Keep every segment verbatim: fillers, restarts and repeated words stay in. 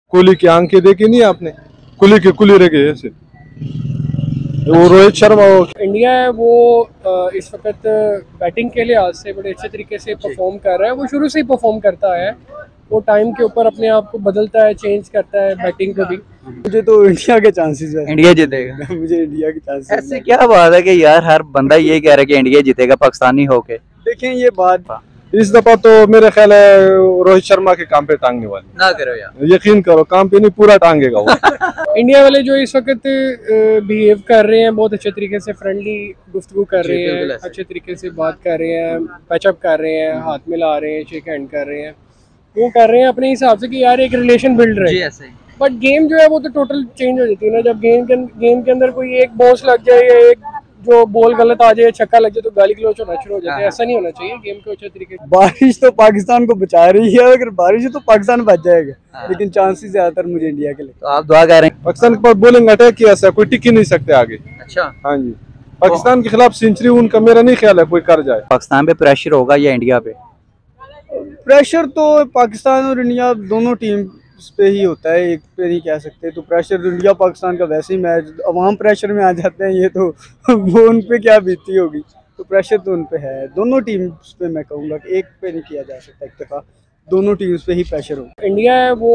कोहली की आंखें देखी नहीं आपने? कुली के कुली रह गए ऐसे। वो रोहित शर्मा वो इंडिया है वो इस वक्त बैटिंग के लिहाज से बड़े अच्छे तरीके से परफॉर्म कर रहा है। वो शुरू से ही परफॉर्म करता है, वो टाइम के ऊपर अपने आप को बदलता है, चेंज करता है बैटिंग को भी। मुझे तो इंडिया के चांसेस है, इंडिया जीतेगा। मुझे इंडिया के चांसेस। ऐसे क्या बात है कि यार हर बंदा ये कह रहा है कि इंडिया जीतेगा पाकिस्तानी होके। देखें ये बात इस दफा तो मेरे ख्याल है रोहित शर्मा के काम पे टांगने वाली। ना करो यार, यकीन करो, काम पे नहीं पूरा टांगेगा वो। इंडिया वाले जो इस वक्त बिहेव कर रहे हैं बहुत अच्छे तरीके से, फ्रेंडली गुफ्तगू कर रहे हैं, अच्छे तरीके से बात कर रहे हैं, पैचअप कर रहे हैं, हाथ मिला रहे हैं, शेक हैंड कर रहे हैं, वो कर रहे हैं अपने हिसाब से कि यार एक रिलेशन बिल्ड रहे। बट गेम जो है वो तो टोटल चेंज हो जाती है ना, जब गेम के गेम के अंदर कोई एक बॉस लग जाए या एक जो बॉल गलत आ जाए, छक्का लग जाए तो गाली गलौच होना शुरू हो जाता है। ऐसा नहीं होना चाहिए, गेम को अच्छे तरीके से। बारिश तो पाकिस्तान को बचा रही है, अगर बारिश है तो पाकिस्तान बच जाएगा, लेकिन चांसेस ज्यादातर मुझे इंडिया के लिए। तो आप दुआ कर रहे हैं पाकिस्तान के पास बॉलिंग अटैक किया ऐसा कोई टिक ही नहीं सकते आगे। अच्छा, हाँ जी, पाकिस्तान के खिलाफ सेंचुरी उनका मेरा नहीं ख्याल है कोई कर जाए। पाकिस्तान पे प्रेशर होगा या इंडिया पे? प्रेशर तो पाकिस्तान और इंडिया दोनों टीम पे ही होता है, एक पे नहीं कह सकते। तो प्रेशर तो इंडिया पाकिस्तान का वैसे ही मैच, अवाम प्रेशर में आ जाते हैं, ये तो वो उन पे क्या बीती होगी। तो प्रेशर तो उन पे है, दोनों टीम्स पे मैं कहूँगा कि एक पे नहीं किया जा सकता इत्तेफाक, दोनों टीम्स पे ही प्रेशर हो। इंडिया है वो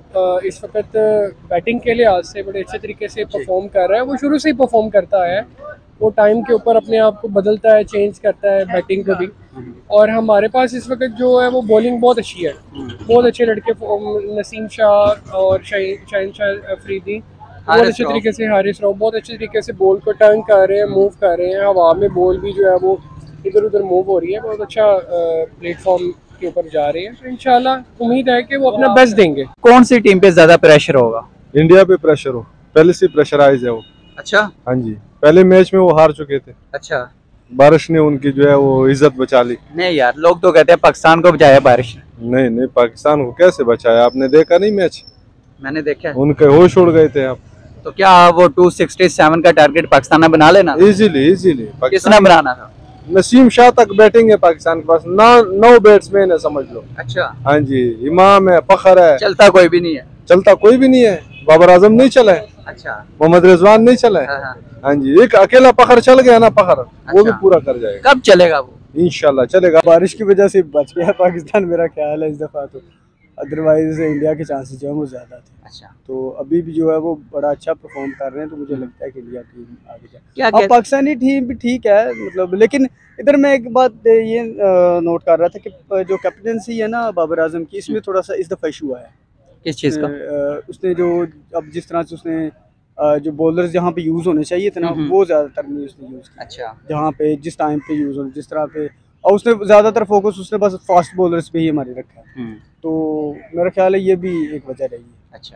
इस वक्त बैटिंग के लिहाज से बड़े अच्छे तरीके से परफॉर्म कर रहा है। वो शुरू से ही परफॉर्म करता है, वो टाइम के ऊपर अपने आप को बदलता है, चेंज करता है बैटिंग को भी। और हमारे पास इस वक्त जो है वो बॉलिंग बहुत अच्छी है, बहुत अच्छे लड़के, नसीम शाह और शाहीन शाह अफरीदी बहुत अच्छे तरीके से, हारिस राव बहुत अच्छे तरीके से बॉल को टर्न कर रहे हैं, मूव कर रहे हैं। हवा में बॉल भी जो है वो इधर उधर मूव हो रही है, बहुत अच्छा प्लेटफॉर्म के ऊपर जा रही है। तो इंशाल्लाह उम्मीद है कि वो अपना बेस्ट देंगे। कौन सी टीम पे ज्यादा प्रेशर होगा? इंडिया पे प्रेशर हो, पहले से प्रेशराइज है वो। अच्छा, हाँ जी, पहले मैच में वो हार चुके थे। अच्छा, बारिश ने उनकी जो है वो इज्जत बचा ली। नहीं यार, लोग तो कहते हैं पाकिस्तान को बचाया बारिश। नहीं नहीं, पाकिस्तान को कैसे बचाया? आपने देखा नहीं मैच? मैंने देखा है। उनके होश उड़ गए थे आप। तो क्या वो दो सौ सड़सठ का टारगेट पाकिस्तान ने बना लेना? इजीली इजीली किसने बनाना था? नसीम शाह तक बैटिंग है पाकिस्तान के पास, नौ नौ बैट्समैन है समझ लो। अच्छा, हाँ जी, इमाम है, फखर है, चलता कोई भी नहीं है। चलता कोई भी नहीं है। बाबर आजम नहीं चला है। अच्छा, मोहम्मद रिजवान नहीं चला है। हाँ, हाँ जी, एक अकेला फखर चल गया ना, फखर अच्छा। वो भी पूरा कर जाएगा। कब चलेगा वो? इंशाल्लाह चलेगा। बारिश की वजह से बच गया पाकिस्तान, मेरा ख्याल है इस दफा तो, अदरवाइज इंडिया के चांसेस जो है वो ज्यादा थे। अच्छा, तो अभी भी जो है वो बड़ा अच्छा परफॉर्म कर रहे हैं, तो मुझे लगता है कि इंडिया टीम आगे जाए। क्या अब पाकिस्तानी टीम भी ठीक है मतलब, लेकिन इधर मैं एक बात ये नोट कर रहा था कि जो कैप्टनसी है ना बाबर आजम की, इसमें थोड़ा सा इस दफा इशू आया है। किस चीज़ का? उसने जो अब जिस तरह से उसने जो बॉलर्स जहाँ पे यूज़ होने चाहिए थे ना, वो ज़्यादातर नहीं उसने यूज़ किया। अच्छा, जहाँ पे जिस टाइम पे यूज़ हो, जिस तरह पे, और उसने ज़्यादातर फोकस उसने बस फास्ट बॉलर्स पे ही हमारे रखा है। तो मेरा ख्याल है ये भी एक वजह रही है। अच्छा,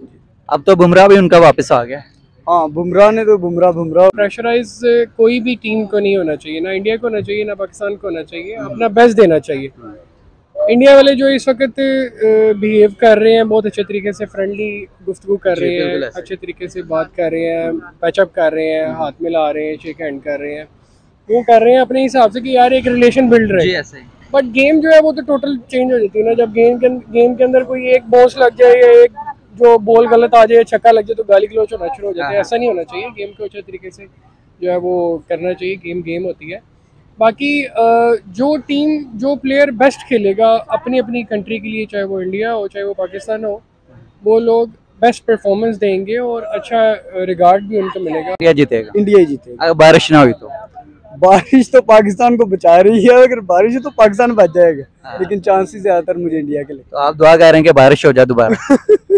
अब तो बुमराह भी उनका वापस आ गया। हाँ, बुमराह ने तो बुमराह बुमराह प्रेशराइज कोई भी टीम को नहीं होना चाहिए, ना इंडिया को होना चाहिए, ना पाकिस्तान को होना चाहिए, अपना बेस्ट देना चाहिए। इंडिया वाले जो इस वक्त बिहेव कर रहे हैं बहुत अच्छे तरीके से, फ्रेंडली गुफ्तगू कर रहे हैं, अच्छे तरीके से बात कर रहे हैं, पैचअप कर रहे हैं, हाथ मिला रहे हैं, शेक हैंड कर रहे हैं, वो कर रहे हैं अपने हिसाब से कि यार एक रिलेशन बिल्ड रहे। बट गेम जो है वो तो टोटल चेंज हो जाती है ना, जब गेम के गेम के अंदर कोई एक बॉस लग जाए या एक जो बॉल गलत आ जाए, छक्का लग जाए तो गाली गलौच होना शुरू हो जाता है। ऐसा नहीं होना चाहिए, गेम को अच्छे तरीके से जो है वो करना चाहिए। गेम गेम होती है। बाकी जो टीम, जो प्लेयर बेस्ट खेलेगा अपनी अपनी कंट्री के लिए, चाहे वो इंडिया हो चाहे वो पाकिस्तान हो, वो लोग बेस्ट परफॉर्मेंस देंगे और अच्छा रिगार्ड भी उनको मिलेगा। इंडिया जीतेगा। इंडिया ही जीतेगा। अगर बारिश ना हुई तो? बारिश तो पाकिस्तान को बचा रही है, अगर बारिश है तो पाकिस्तान बच जाएगा, लेकिन चांसेस ज्यादातर मुझे इंडिया के लिए। तो आप दुआ कर रहे हैं कि बारिश हो जाए दोबारा?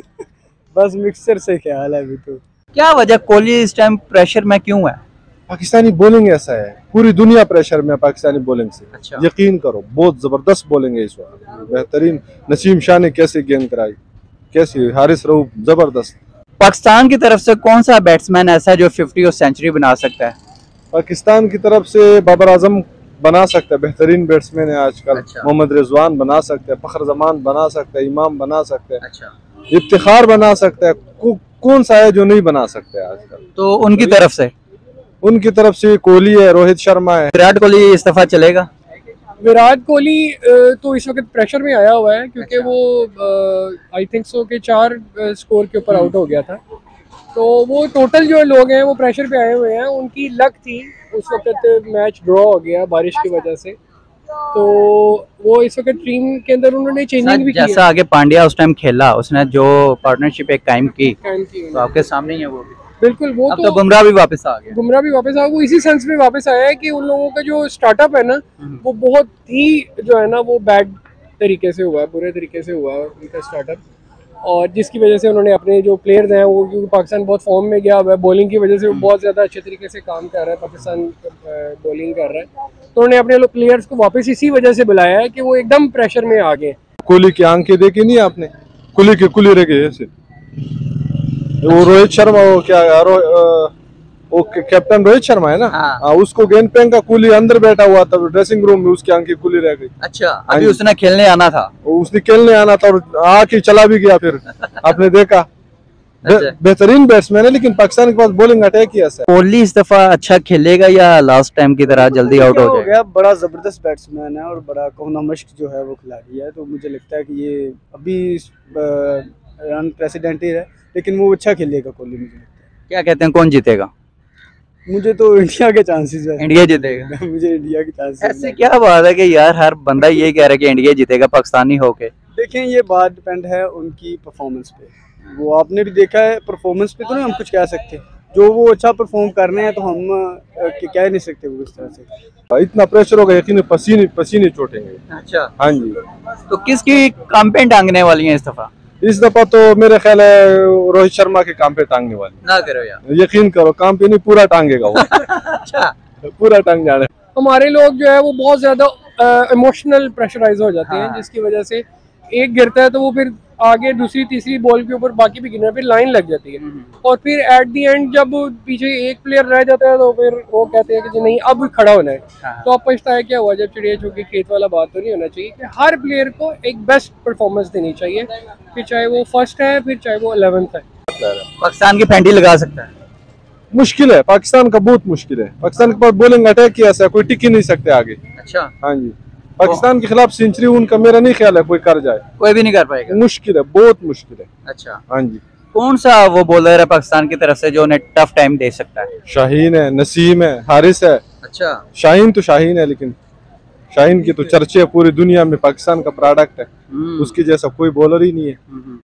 बस मिक्सचर से ख्याल है अभी तो। क्या वजह, कोहली इस टाइम प्रेशर में क्यों है? पाकिस्तानी बॉलिंग ऐसा है, पूरी दुनिया प्रेशर में पाकिस्तानी बॉलिंग से। अच्छा। यकीन करो बहुत जबरदस्त बॉलिंग है इस वक्त, बेहतरीन। नसीम शाह ने कैसे गेंद कराई, कैसी, हारिस रऊफ जबरदस्त। पाकिस्तान की तरफ से कौन सा बैट्समैन ऐसा है जो फिफ्टी और सेंचुरी बना सकता है? पाकिस्तान की तरफ से बाबर आजम बना सकता है, बेहतरीन बैट्समैन है आजकल। अच्छा। मोहम्मद रिजवान बना सकते हैं, फखर जमान बना सकते हैं, इमाम बना सकते हैं, अच्छा, इफ्तिखार बना सकता है। कौन सा है जो नहीं बना सकते है आजकल? तो उनकी तरफ से उनकी तरफ से कोहली है, रोहित शर्मा है। विराट कोहली इस्तीफा चलेगा? विराट कोहली अ, तो इस वक्त प्रेशर में आया हुआ है क्योंकि वो आई थिंक सो के चार स्कोर के ऊपर आउट हो गया था। तो वो टोटल जो लोग हैं वो प्रेशर पे आए हुए हैं। उनकी लक थी उस वक्त मैच ड्रॉ हो गया बारिश की वजह से, तो वो इस वक्त टीम के अंदर उन्होंने चेंजिंग भी की है। जैसा आगे पांड्या उस टाइम खेला, उसने जो पार्टनरशिप एक कायम की, काम की तो उन्होंने। आपके सामने ही है वो भी। बिल्कुल, वो अब तो तो बुमराह भी वापस आ गया। गुमराह भी वापस आया। वो इसी सेंस में वापस आया है कि उन लोगों का जो स्टार्टअप है ना वो बहुत ही जो है ना वो बैड तरीके से हुआ है, बुरे तरीके से हुआ है उनका स्टार्टअप, और जिसकी वजह से उन्होंने अपने जो प्लेयर्स हैं वो, क्योंकि पाकिस्तान बहुत फॉर्म में गया हुआ है, बॉलिंग की वजह से वो बहुत ज़्यादा अच्छे तरीके से काम कर रहा है, पाकिस्तान बॉलिंग कर रहा है, तो उन्होंने अपने लोग प्लेयर्स को वापस इसी वजह से बुलाया है कि वो एकदम प्रेशर में आ गए। कोहली की आंखें देखी नहीं आपने? कुली के कुली रह गए ऐसे। वो रोहित शर्मा, वो क्या रो, अ, वो कैप्टन रोहित शर्मा है ना, हाँ। हाँ, उसको गेंद पेन का कुली अंदर बैठा हुआ था ड्रेसिंग रूम में, उसकी आंखें खुली रह गई। अच्छा, अभी उसने खेलने आना था। वो उसने खेलने आना था और आके चला भी गया फिर। आपने देखा? बे- अच्छा। बेहतरीन बैट्समैन है, लेकिन पाकिस्तान के पास बॉलिंग अटैक किया सर। कोहली इस दफा अच्छा खेलेगा या लास्ट टाइम की तरह जल्दी आउट क्या हो हो जाएगा? गया, बड़ा ज़बरदस्त बैट्समैन है और बड़ा कोहना मश्क जो है वो खिलाड़ी है, तो मुझे लगता है कि ये अभी अनप्रेसिडेंटेड है, लेकिन वो अच्छा खेलेगा कोहली। मुझे लगता क्या कहते हैं, कौन जीतेगा? है मुझे तो इंडिया के चांसेस है। इंडिया जीतेगा। मुझे इंडिया के चांसेस ऐसे क्या बात है कि यार हर बंदा ये कह रहा है कि इंडिया जीतेगा पाकिस्तानी होके। देखें, ये बात डिपेंड है उनकी परफॉर्मेंस पे। वो आपने भी देखा है, परफॉर्मेंस पे तो नहीं हम कुछ कह सकते। जो वो अच्छा परफॉर्म कर रहे हैं तो हम अ, कि- कह नहीं सकते वो इस तरह से। इतना प्रेशर होगा, यकीन पसीने पसीने छूटेंगे। अच्छा, हाँ जी, तो किसकी काम पे टांगने वाली है इस दफा? इस दफा तो मेरे ख्याल है रोहित शर्मा के काम पे टांगने वाली। ना करो यार। यकीन करो, काम पे नहीं, पूरा टांगेगा वो। अच्छा, पूरा टांग जाने। हमारे लोग जो है वो बहुत ज़्यादा इमोशनल प्रेशराइज हो जाते हैं, हाँ। जिसकी वजह से एक गिरता है तो वो फिर आगे दूसरी तीसरी बॉल के ऊपर बाकी भी गिरना, फिर लाइन लग जाती है, और फिर एट दी एंड जब पीछे एक प्लेयर रह जाता है तो फिर वो कहते हैं कि जी नहीं अब खड़ा होना है। हाँ। तो अब पछताया क्या हुआ, जब चिड़िया चुग के खेत वाला बात तो नहीं होना चाहिए कि हर प्लेयर को एक बेस्ट परफॉर्मेंस देनी चाहिए, फिर चाहे वो फर्स्ट है फिर चाहे वो अलेवेंथ है। पाकिस्तान की फेंटी लगा सकता है। मुश्किल है, पाकिस्तान का बहुत मुश्किल है। पाकिस्तान के पास बॉलिंग अटैक किया ऐसा कोई टिक ही नहीं सकते आगे। अच्छा, हाँ जी, पाकिस्तान के खिलाफ सेंचुरी उनका मेरा नहीं ख्याल है कोई कर जाए। कोई भी नहीं कर पाएगा। मुश्किल है, बहुत मुश्किल है। अच्छा, हाँ जी, कौन सा वो बॉलर है पाकिस्तान की तरफ से जो उन्हें टफ टाइम दे सकता है? शाहीन है, नसीम है, हारिस है। अच्छा, शाहीन तो शाहीन है, लेकिन शाहीन की तो चर्चे पूरी दुनिया में, पाकिस्तान का प्रोडक्ट है, हम्म, उसके जैसा कोई बॉलर ही नहीं है। हम्म।